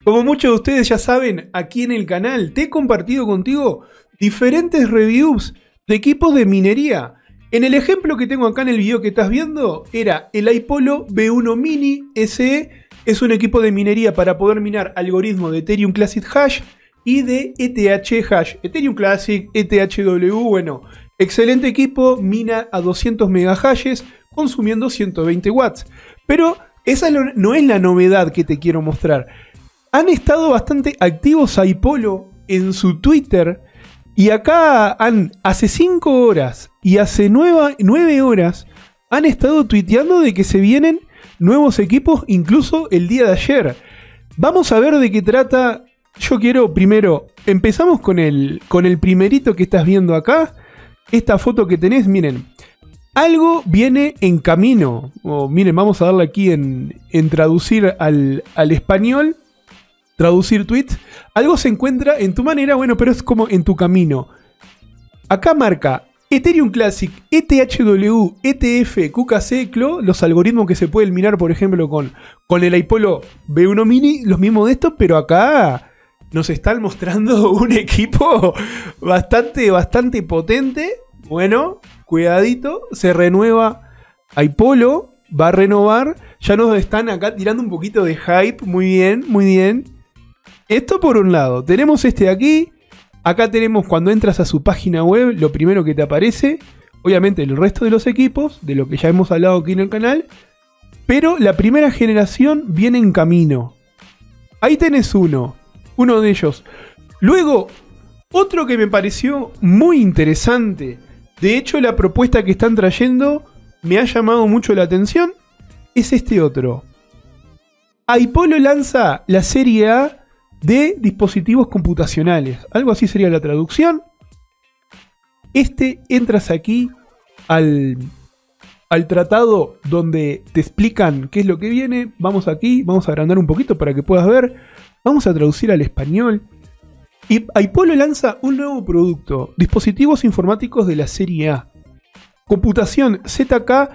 Como muchos de ustedes ya saben, aquí en el canal te he compartido contigo diferentes reviews de equipos de minería. En el ejemplo que tengo acá en el video que estás viendo, era el iPolo B1 Mini SE. Es un equipo de minería para poder minar algoritmos de Ethereum Classic Hash y de ETH Hash. Ethereum Classic, ETHW, bueno, excelente equipo, mina a 200 megahashes consumiendo 120 watts. Pero esa no es la novedad que te quiero mostrar. Han estado bastante activos iPolo en su Twitter y acá hace 5 horas y hace 9 horas han estado tuiteando de que se vienen nuevos equipos, incluso el día de ayer. Vamos a ver de qué trata. Yo quiero primero, empezamos con el primerito que estás viendo acá. Esta foto que tenés, miren. Algo viene en camino. Miren, vamos a darle aquí en traducir al español. Traducir tweets. Algo se encuentra en tu manera, bueno, pero es como en tu camino. Acá marca Ethereum Classic, ETHW, ETF, QKC, CLO, los algoritmos que se pueden minar, por ejemplo, con el iPolo B1 Mini, los mismos de estos, pero acá nos están mostrando un equipo bastante potente. Bueno, cuidadito, se renueva iPolo, va a renovar. Ya nos están acá tirando un poquito de hype, muy bien, muy bien. Esto por un lado, tenemos este de aquí. Acá tenemos cuando entras a su página web, lo primero que te aparece, obviamente el resto de los equipos, de lo que ya hemos hablado aquí en el canal, pero la primera generación viene en camino. Ahí tenés uno de ellos. Luego, otro que me pareció muy interesante, de hecho la propuesta que están trayendo me ha llamado mucho la atención, es este otro. iPolo lanza la serie A de dispositivos computacionales, algo así sería la traducción. Entras aquí al tratado donde te explican qué es lo que viene. Vamos aquí, vamos a agrandar un poquito para que puedas ver. Vamos a traducir al español. Y iPolo lanza un nuevo producto, dispositivos informáticos de la serie A. Computación ZK.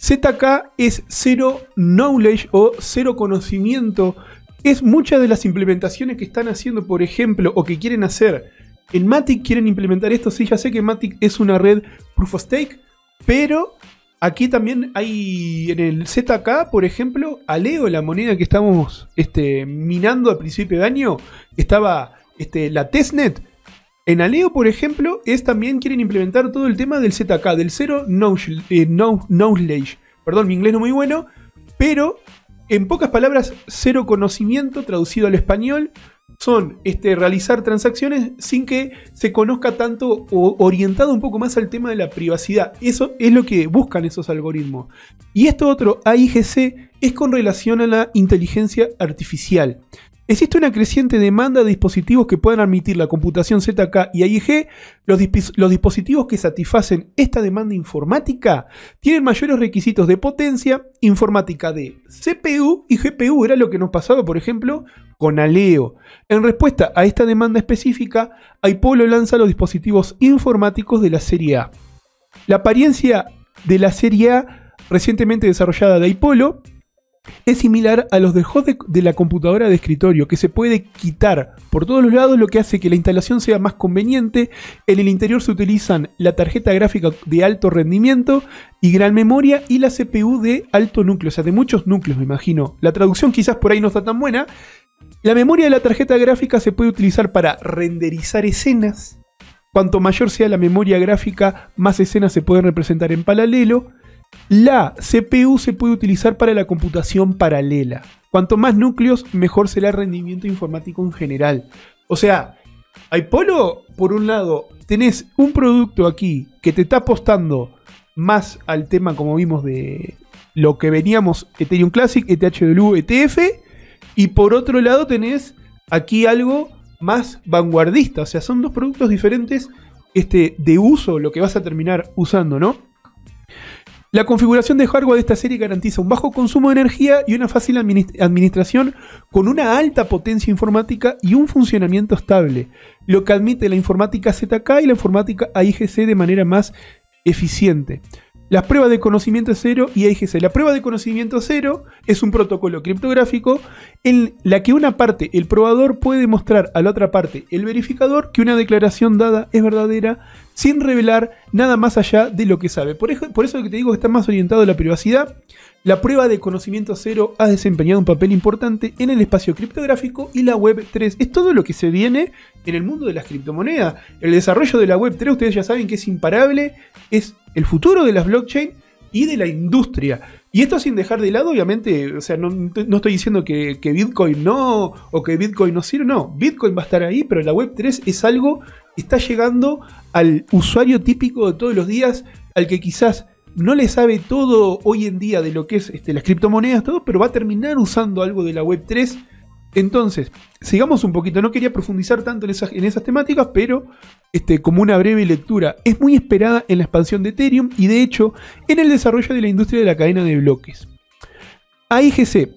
ZK es Zero Knowledge o cero conocimiento. Es muchas de las implementaciones que están haciendo, por ejemplo, o que quieren hacer. En Matic quieren implementar esto. Sí, ya sé que Matic es una red Proof of Stake, pero aquí también hay en el ZK, por ejemplo, Aleo, la moneda que estamos minando al principio de año, estaba la testnet. En Aleo, por ejemplo, también quieren implementar todo el tema del ZK, del Zero Knowledge. Perdón, mi inglés no es muy bueno, pero en pocas palabras, cero conocimiento, traducido al español, son realizar transacciones sin que se conozca tanto o orientado un poco más al tema de la privacidad. Eso es lo que buscan esos algoritmos. Y esto otro, AIGC, es con relación a la inteligencia artificial. Existe una creciente demanda de dispositivos que puedan admitir la computación ZK y AIG. Los dispositivos que satisfacen esta demanda informática tienen mayores requisitos de potencia informática de CPU y GPU. Era lo que nos pasaba, por ejemplo, con Aleo. En respuesta a esta demanda específica, iPolo lanza los dispositivos informáticos de la serie A. La apariencia de la serie A recientemente desarrollada de iPolo es similar a los de host de la computadora de escritorio, que se puede quitar por todos los lados, lo que hace que la instalación sea más conveniente. En el interior se utilizan la tarjeta gráfica de alto rendimiento y gran memoria y la CPU de alto núcleo, o sea, de muchos núcleos, me imagino. La traducción quizás por ahí no está tan buena. La memoria de la tarjeta gráfica se puede utilizar para renderizar escenas. Cuanto mayor sea la memoria gráfica, más escenas se pueden representar en paralelo. La CPU se puede utilizar para la computación paralela. Cuanto más núcleos, mejor será el rendimiento informático en general. O sea, iPolo, por un lado, tenés un producto aquí que te está apostando más al tema, como vimos, de lo que veníamos, Ethereum Classic, ETHW, ETF. Y por otro lado tenés aquí algo más vanguardista. O sea, son dos productos diferentes de uso, lo que vas a terminar usando, ¿no? La configuración de hardware de esta serie garantiza un bajo consumo de energía y una fácil administración con una alta potencia informática y un funcionamiento estable, lo que admite la informática ZK y la informática AIGC de manera más eficiente. Las pruebas de conocimiento cero y AIGC. La prueba de conocimiento cero es un protocolo criptográfico en la que una parte, el probador, puede demostrar a la otra parte, el verificador, que una declaración dada es verdadera sin revelar nada más allá de lo que sabe. Por eso que te digo que está más orientado a la privacidad. La prueba de conocimiento cero ha desempeñado un papel importante en el espacio criptográfico y la Web 3. Es todo lo que se viene en el mundo de las criptomonedas. El desarrollo de la Web 3, ustedes ya saben que es imparable, es el futuro de las blockchain y de la industria. Y esto sin dejar de lado, obviamente, o sea, no estoy diciendo que Bitcoin no, o que Bitcoin no sirve, no. Bitcoin va a estar ahí, pero la Web 3 es algo que está llegando al usuario típico de todos los días, al que quizás no le sabe todo hoy en día de lo que es las criptomonedas, todo, pero va a terminar usando algo de la Web 3. Entonces, sigamos un poquito. No quería profundizar tanto en esas temáticas, pero como una breve lectura, es muy esperada en la expansión de Ethereum y de hecho en el desarrollo de la industria de la cadena de bloques. AIGC.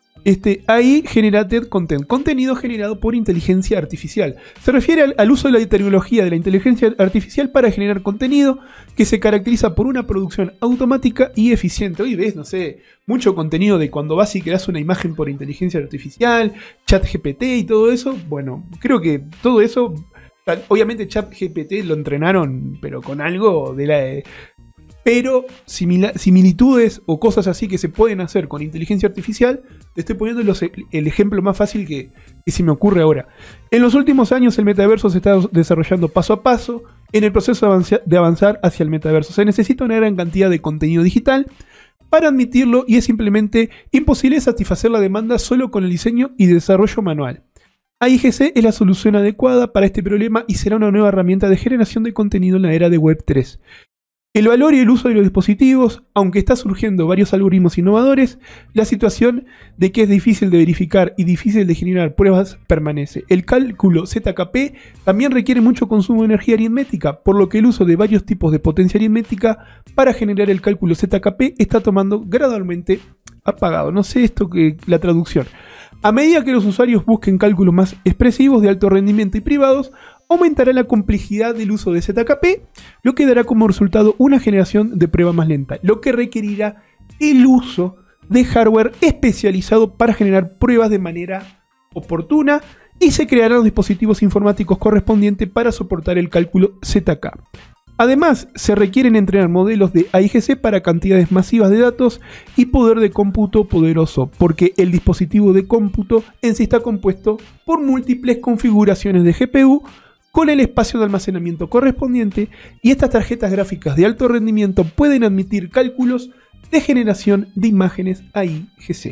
AI Generated Content, contenido generado por inteligencia artificial. Se refiere al uso de la tecnología de la inteligencia artificial para generar contenido que se caracteriza por una producción automática y eficiente. Hoy ves, no sé, mucho contenido de cuando vas y creas una imagen por inteligencia artificial, ChatGPT y todo eso. Bueno, creo que todo eso, obviamente ChatGPT lo entrenaron, pero con algo de la... Pero similitudes o cosas así que se pueden hacer con inteligencia artificial, te estoy poniendo el ejemplo más fácil que se me ocurre ahora. En los últimos años el metaverso se está desarrollando paso a paso en el proceso de avanzar hacia el metaverso. Se necesita una gran cantidad de contenido digital para admitirlo y es simplemente imposible satisfacer la demanda solo con el diseño y desarrollo manual. AIGC es la solución adecuada para este problema y será una nueva herramienta de generación de contenido en la era de Web 3. El valor y el uso de los dispositivos, aunque está surgiendo varios algoritmos innovadores, la situación de que es difícil de verificar y difícil de generar pruebas permanece. El cálculo ZKP también requiere mucho consumo de energía aritmética, por lo que el uso de varios tipos de potencia aritmética para generar el cálculo ZKP está tomando gradualmente apagado. No sé la traducción. A medida que los usuarios busquen cálculos más expresivos de alto rendimiento y privados, aumentará la complejidad del uso de ZKP, lo que dará como resultado una generación de prueba más lenta, lo que requerirá el uso de hardware especializado para generar pruebas de manera oportuna y se crearán los dispositivos informáticos correspondientes para soportar el cálculo ZK. Además, se requieren entrenar modelos de AIGC para cantidades masivas de datos y poder de cómputo poderoso, porque el dispositivo de cómputo en sí está compuesto por múltiples configuraciones de GPU con el espacio de almacenamiento correspondiente, y estas tarjetas gráficas de alto rendimiento pueden admitir cálculos de generación de imágenes AIGC.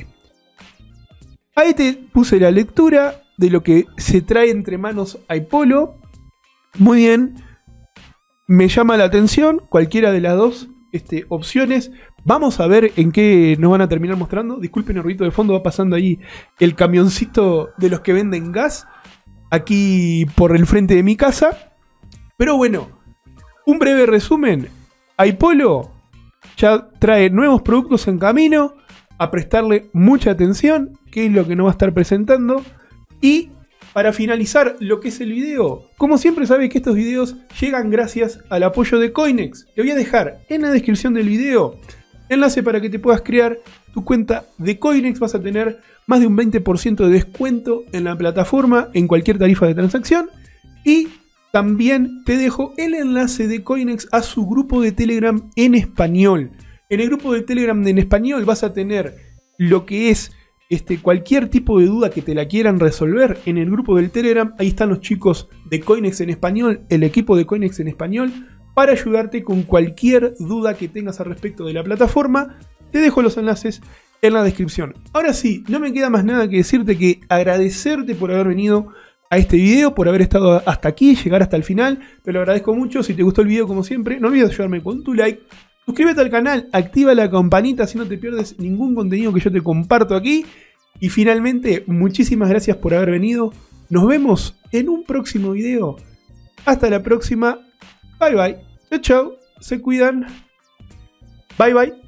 Ahí te puse la lectura de lo que se trae entre manos Apollo. Muy bien, me llama la atención cualquiera de las dos opciones. Vamos a ver en qué nos van a terminar mostrando. Disculpen el ruido de fondo, va pasando ahí el camioncito de los que venden gas aquí por el frente de mi casa. Pero bueno, un breve resumen. Apollo ya trae nuevos productos en camino, a prestarle mucha atención, que es lo que nos va a estar presentando. Y para finalizar lo que es el video, como siempre sabes que estos videos llegan gracias al apoyo de Coinex. Te voy a dejar en la descripción del video enlace para que te puedas crear tu cuenta de Coinex. Vas a tener más de un 20% de descuento en la plataforma en cualquier tarifa de transacción. Y también te dejo el enlace de Coinex a su grupo de Telegram en español. En el grupo de Telegram en español vas a tener lo que es cualquier tipo de duda que te la quieran resolver en el grupo del Telegram. Ahí están los chicos de Coinex en español, el equipo de Coinex en español, para ayudarte con cualquier duda que tengas al respecto de la plataforma. Te dejo los enlaces en la descripción. Ahora sí, no me queda más nada que decirte que agradecerte por haber venido a este video, por haber estado hasta aquí, llegar hasta el final. Te lo agradezco mucho. Si te gustó el video, como siempre, no olvides ayudarme con tu like. Suscríbete al canal, activa la campanita así no te pierdes ningún contenido que yo te comparto aquí. Y finalmente, muchísimas gracias por haber venido. Nos vemos en un próximo video. Hasta la próxima. Bye bye. Chao, chao. Se cuidan. Bye bye.